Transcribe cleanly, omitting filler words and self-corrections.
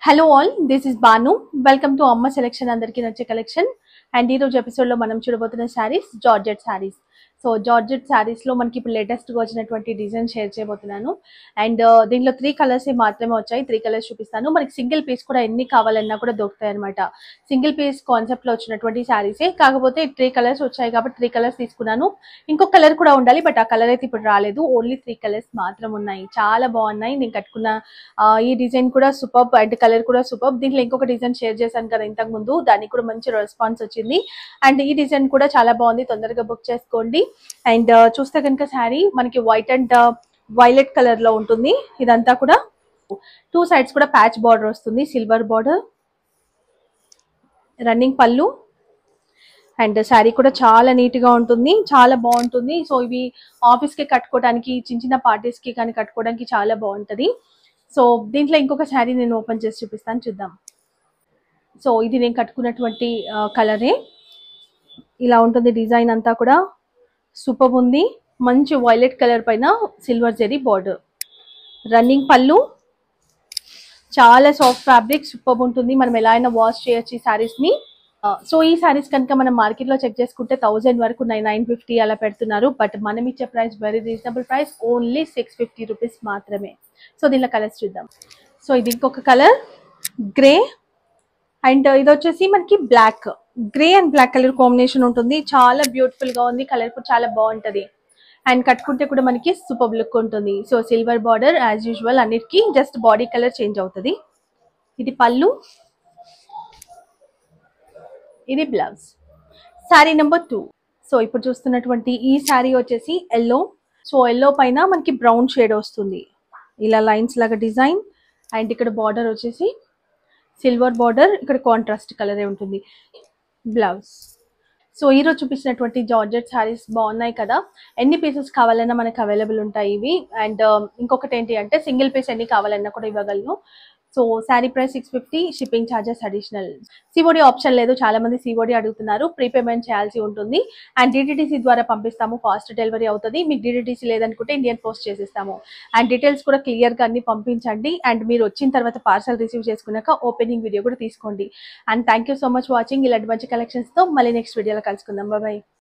Hello all, this is Banu. Welcome to Amma selection andarki nache collection. And ee roju episode lo manam chudabotuna sarees Georgette sarees. So Georgette sarees lo manaki ఇప్పుడు latest గా వచ్చినటువంటి design share చేయబోతున్నాను. And దీంట్లో 3 colours మాత్రమే వచ్చాయి. 3 colours చూపిస్తాను. మనకి single piece కూడా ఎన్ని కావాలన్నా కూడా దొరుకుతాయి అన్నమాట. సింగిల్ పీస్ కాన్సెప్ట్ లో వచ్చినటువంటి సారీసే, కాకపోతే 3 కలర్స్ వచ్చాయి కాబట్టి 3 కలర్స్ తీసుకున్నాను. ఇంకొక కలర్ కూడా ఉండాలి, బట్ ఆ కలర్ అయితే ఇప్పుడు రాలేదు. ఓన్లీ 3 కలర్స్ మాత్రం ఉన్నాయి. చాలా బాగున్నాయి. నేను కట్టుకున్న ఈ డిజైన్ కూడా సూపర్ అండ్ కలర్ కూడా సూపర్. దీంట్లో ఇంకొక డిజైన్ షేర్ చేశాను కదా ఇంతకు ముందు, దానికి కూడా మంచి రెస్పాన్స్ వచ్చింది. అండ్ ఈ డిజైన్ కూడా చాలా బాగుంది, తొందరగా బుక్ చేసుకోండి. అండ్ చూస్తే కనుక శారీ మనకి వైట్ అండ్ వైలెట్ కలర్ లో ఉంటుంది. ఇదంతా కూడా 2 సైడ్స్ కూడా ప్యాచ్ బార్డర్ వస్తుంది, సిల్వర్ బార్డర్, రన్నింగ్ పళ్ళు. అండ్ శారీ కూడా చాలా నీట్ గా ఉంటుంది, చాలా బాగుంటుంది. సో ఇవి ఆఫీస్ కి కట్టుకోవడానికి, చిన్న చిన్న పార్టీస్ కి కానీ కట్టుకోవడానికి చాలా బాగుంటది. సో దీంట్లో ఇంకొక శారీ నేను ఓపెన్ చేసి చూపిస్తాను, చూద్దాం. సో ఇది నేను కట్టుకున్నటువంటి కలరే, ఇలా ఉంటుంది. డిజైన్ అంతా కూడా సూపర్ ఉంది. మంచి వైలెట్ కలర్ పైన సిల్వర్ జరీ బార్డర్, రన్నింగ్ పళ్ళు. చాలా సాఫ్ట్ ఫ్యాబ్రిక్, సూపర్ ఉంటుంది. మనం ఎలా అయినా వాష్ చేయొచ్చు ఈ సారీస్ ని. సో ఈ సారీస్ కనుక మనం మార్కెట్ లో చెక్ చేసుకుంటే 1000 వరకు 950 అలా పెడుతున్నారు. బట్ మనం ఇచ్చే price very reasonable price, only 650 rupees మాత్రమే. సో దీనిలో కలర్స్ చూద్దాం. సో ఇది ఇంకొక కలర్ గ్రే, అండ్ ఇది వచ్చేసి మనకి black. Grey and black colour combination ఉంటుంది. చాలా బ్యూటిఫుల్ గా ఉంది, కలర్ కూడా చాలా బాగుంటది. అండ్ కట్టుకుంటే కూడా మనకి సూపర్ లుక్ ఉంటుంది. So silver border as usual, అన్నిటికీ జస్ట్ బాడీ కలర్ చేంజ్ అవుతుంది. ఇది పళ్ళు, ఇది బ్లౌజ్. శారీ నెంబర్ 2. సో ఇప్పుడు చూస్తున్నటువంటి ఈ శారీ వచ్చేసి ఎల్లో. సో ఎల్లో పైన మనకి బ్రౌన్ షేడ్ వస్తుంది, ఇలా లైన్స్ లాగా డిజైన్. అండ్ ఇక్కడ బార్డర్ వచ్చేసి సిల్వర్ బార్డర్, ఇక్కడ కాంట్రాస్ట్ కలరే ఉంటుంది. బ్లౌజ్. సో ఈరోజు చూపించినటువంటి జార్జెట్ శారీస్ బాగున్నాయి కదా. ఎన్ని పీసెస్ కావాలన్నా మనకు అవైలబుల్ ఉంటాయి ఇవి. అండ్ ఇంకొకటి ఏంటి అంటే సింగిల్ పీస్ ఎన్ని కావాలన్నా కూడా ఇవ్వగలను. So sari price 650, shipping charges additional. COD option లేదు, చాలా మంది సిఓడి అడుగుతున్నారు. ప్రీపేమెంట్ చేయాల్సి ఉంటుంది. అండ్ డిటిడిసి ద్వారా పంపిస్తాము, ఫాస్ట్ డెలివరీ అవుతుంది. మీకు డిటిడిసి లేదనుకుంటే ఇండియన్ పోస్ట్ చేసిస్తాము. అండ్ డీటెయిల్స్ కూడా క్లియర్గా అన్ని పంపించండి. అండ్ మీరు వచ్చిన తర్వాత పార్సల్ రిసీవ్ చేసుకున్నాక ఓపెనింగ్ వీడియో కూడా తీసుకోండి. And thank you so much watching. ఇలాంటి మంచి కలెక్షన్స్తో మళ్ళీ నెక్స్ట్ వీడియోలో కలుసుకుందాం. బాయ్.